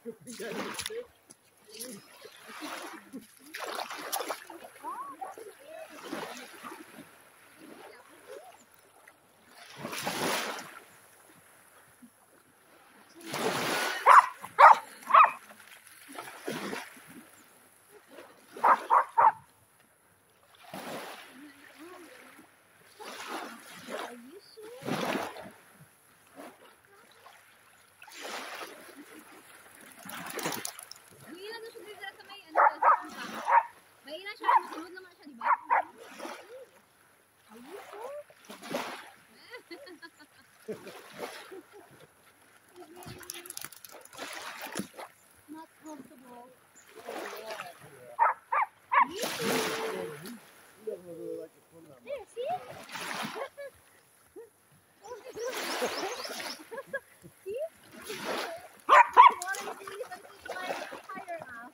Not comfortable. There, see? See? Wanna see something like higher up.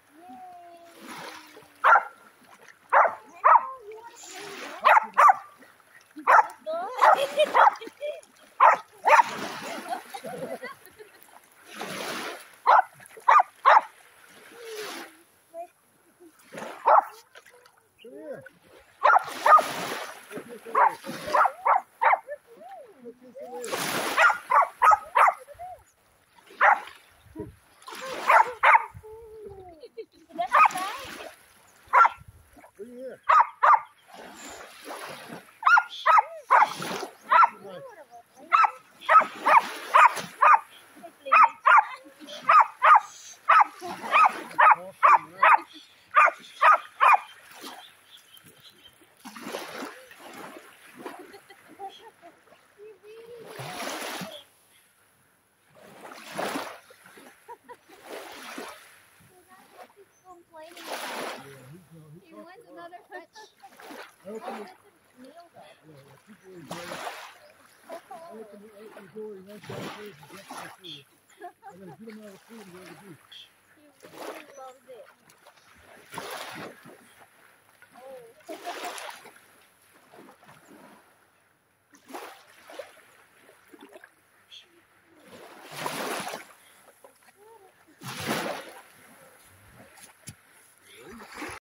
He wants another touch. Open the door, he wants downstairs and get to the food. I'm going to get him out of the food and go to the beach.